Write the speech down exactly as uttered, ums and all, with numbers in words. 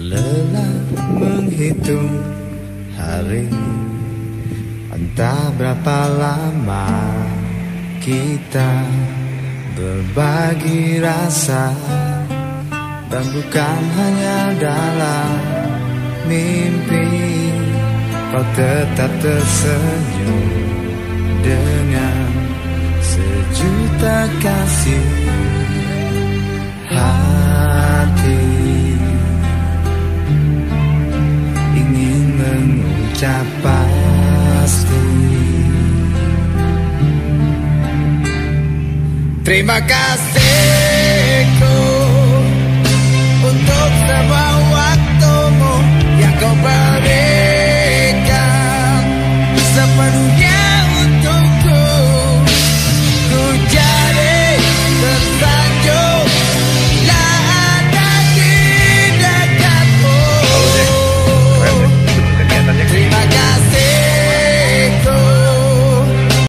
Lelah menghitung hari, entah berapa lama kita berbagi rasa, dan bukan hanya dalam mimpi kau tetap tersenyum dengan sejuta kasih. Hati ingin mengucap pasti terima kasih.